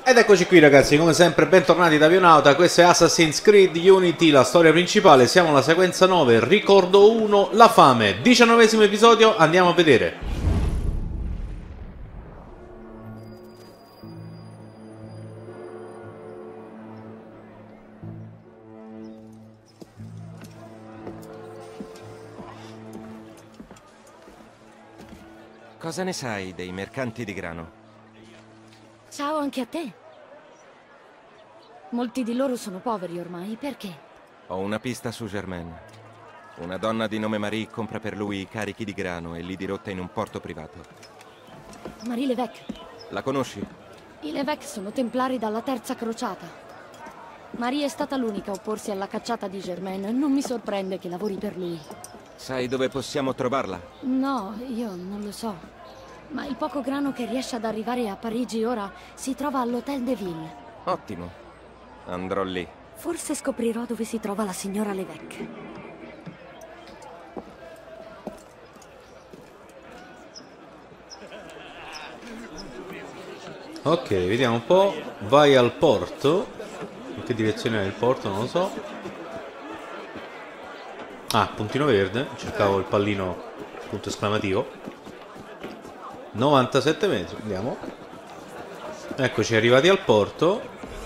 Ed eccoci qui ragazzi, come sempre bentornati da Avionauta, questo è Assassin's Creed Unity, la storia principale, siamo alla sequenza 9, ricordo 1, la fame, 19esimo episodio, andiamo a vedere. Cosa ne sai dei mercanti di grano? Ciao anche a te. Molti di loro sono poveri ormai, perché? Ho una pista su Germaine. Una donna di nome Marie compra per lui i carichi di grano e li dirotta in un porto privato. Marie Levesque. La conosci? I Levesque sono templari dalla Terza Crociata. Marie è stata l'unica a opporsi alla cacciata di Germaine. Non mi sorprende che lavori per lui. Sai dove possiamo trovarla? No, io non lo so. Ma il poco grano che riesce ad arrivare a Parigi ora si trova all'Hôtel de Ville. Ottimo. Andrò lì. Forse scoprirò dove si trova la signora Levesque. Ok, vediamo un po', vai al porto, in che direzione è il porto non lo so. Ah, puntino verde, cercavo il pallino, punto esclamativo. 97 metri, andiamo. Eccoci arrivati al porto.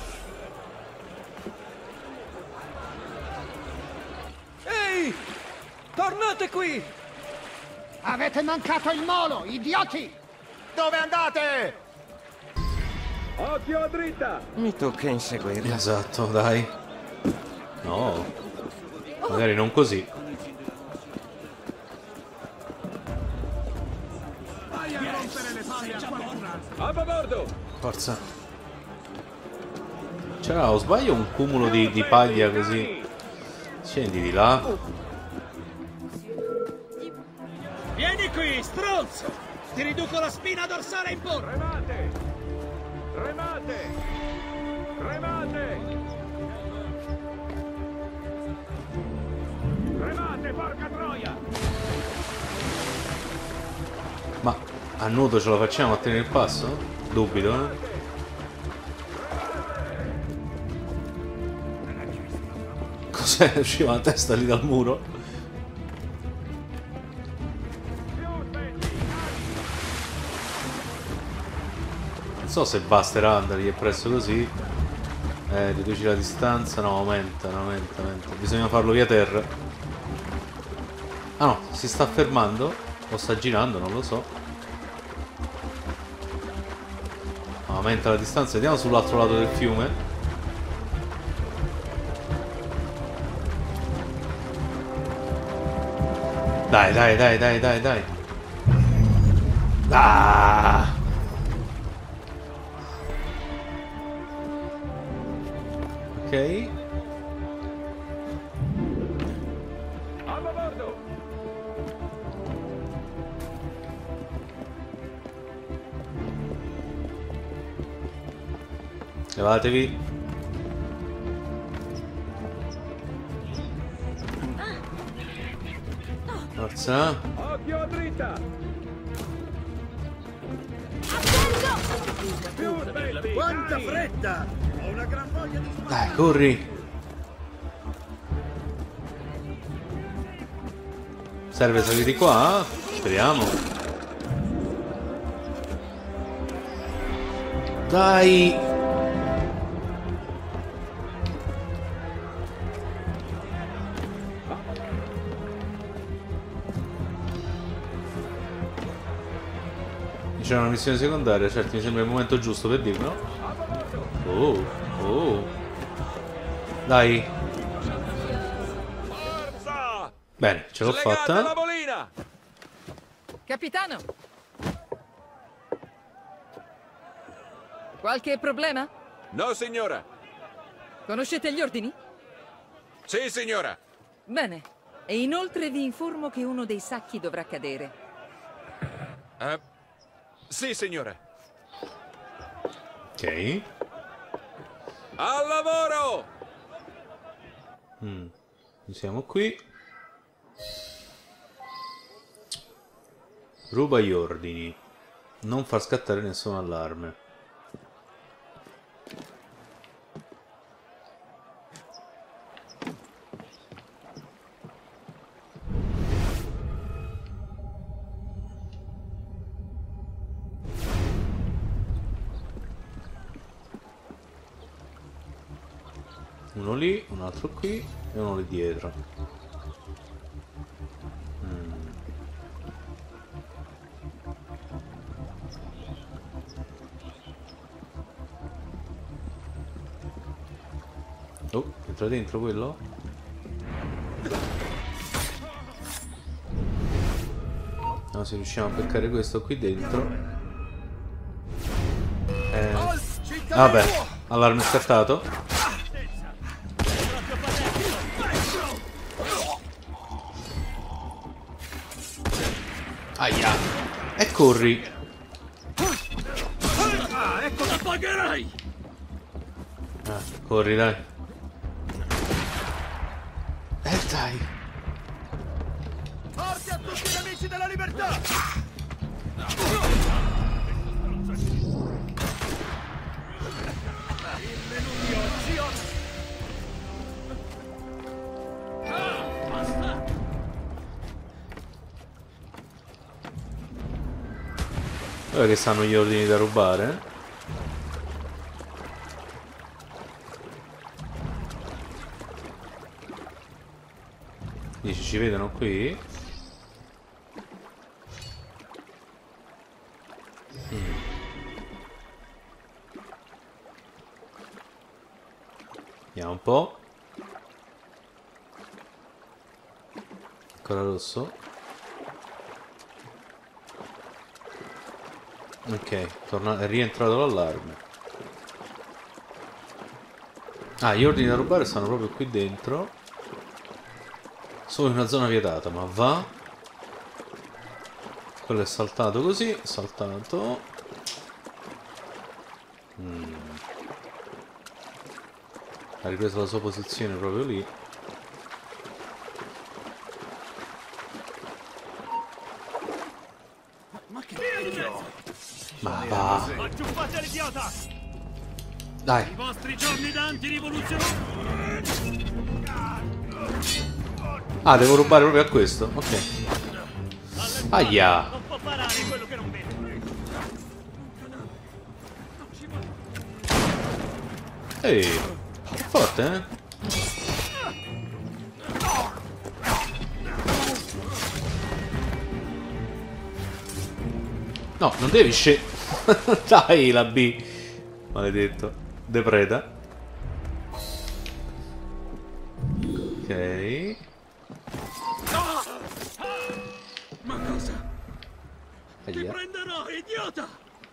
Ehi! Tornate qui! Avete mancato il molo, idioti! Dove andate? Occhio a dritta! Mi tocca inseguirla. Esatto, dai. No, magari non così. Vai a rompere le palle a qualcun altro! A bordo! Forza. C'era, o sbaglio, un cumulo di paglia così. Scendi di là. Vieni qui, stronzo! Ti riduco la spina dorsale in burro! Remate! Remate! Remate! Remate, porca troia! Ma a nuoto ce la facciamo a tenere il passo? Dubito, eh? Cos'è? Usciva la testa lì dal muro? Non so se basterà andare presso così. Riduci la distanza. No, aumenta. Bisogna farlo via terra. Ah no, si sta fermando? O sta girando, non lo so. Aumenta la distanza. Vediamo sull'altro lato del fiume. Dai. Ah! Ok. A bordo! Levatevi. Forza. Occhio a dritta! Quanta fretta! Ho una gran voglia di... Dai, corri. Serve salire di qua? Speriamo. Dai. C'è una missione secondaria, certo, mi sembra il momento giusto per dirlo. Oh. Dai. Forza! Bene, ce l'ho fatta. la bolina! Capitano! Qualche problema? No, signora! Conoscete gli ordini? Sì, signora! Bene. E inoltre vi informo che uno dei sacchi dovrà cadere. Sì, signora! Ok. Al lavoro! Siamo qui. Ruba gli ordini. Non far scattare nessun allarme. Uno lì, un altro qui e uno lì dietro. Oh, entra dentro quello? No, se riusciamo a beccare questo qui dentro. Vabbè, allarme scattato. Aia. E corri. Ecco la pagherai! Corri, dai. Dai. Forti a tutti gli amici della libertà! Dove che stanno gli ordini da rubare? Dici, ci vedono qui? Vediamo un po'. Ancora rosso. Ok, è rientrato l'allarme. Ah, gli ordini da rubare stanno proprio qui dentro. Solo in una zona vietata, ma va. Quello è saltato così, saltato. Ha ripreso la sua posizione proprio lì. Ma che cacchio? Ma va. Acciuffate l'idiota! Dai. I vostri giorni da antirivoluzionari! Ah, devo rubare proprio a questo? Ok. Aia. Non può parare quello che non vede! Ehi. Forte, eh? No, non devi Dai, la B. Maledetto. Depreda. Ok. Ma cosa? Ti Aia. prenderò, idiota!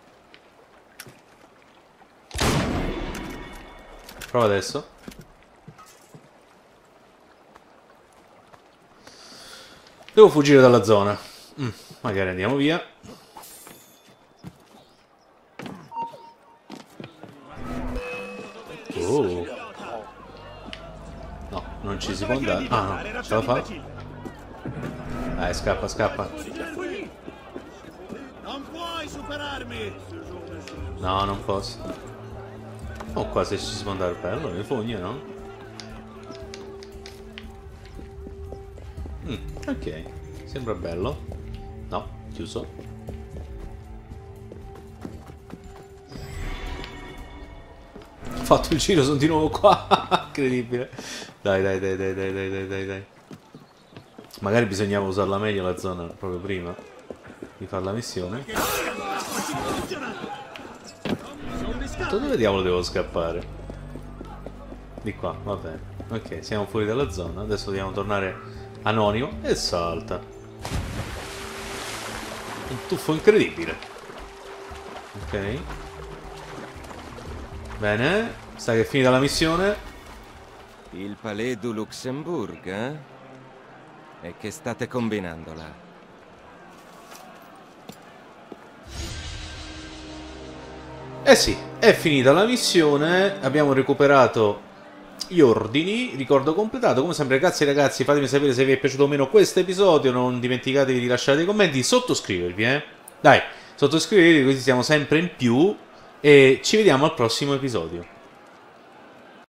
Prova adesso. Devo fuggire dalla zona. Magari andiamo via. Oh. No, non ci si può andare. Ah, no, ce la fa? Dai, scappa, scappa. Non puoi superarmi! No, non posso. Oh, qua se ci si può andare bello, le fogne, no? Ok, sembra bello. No, chiuso. Ho fatto il giro, sono di nuovo qua. Incredibile. Dai. Magari bisognava usarla meglio la zona proprio prima di fare la missione. Dove diavolo devo scappare? Di qua, va bene. Ok, siamo fuori dalla zona. Adesso dobbiamo tornare anonimo e salta. Un tuffo incredibile. Ok. Bene, sa che è finita la missione. Il Palais du Luxembourg, eh? E che state combinando là? Eh sì, è finita la missione, abbiamo recuperato gli ordini, ricordo completato. Come sempre ragazzi, fatemi sapere se vi è piaciuto o meno questo episodio, non dimenticatevi di lasciare dei commenti, sottoscrivervi, Dai, sottoscrivetevi così siamo sempre in più e ci vediamo al prossimo episodio.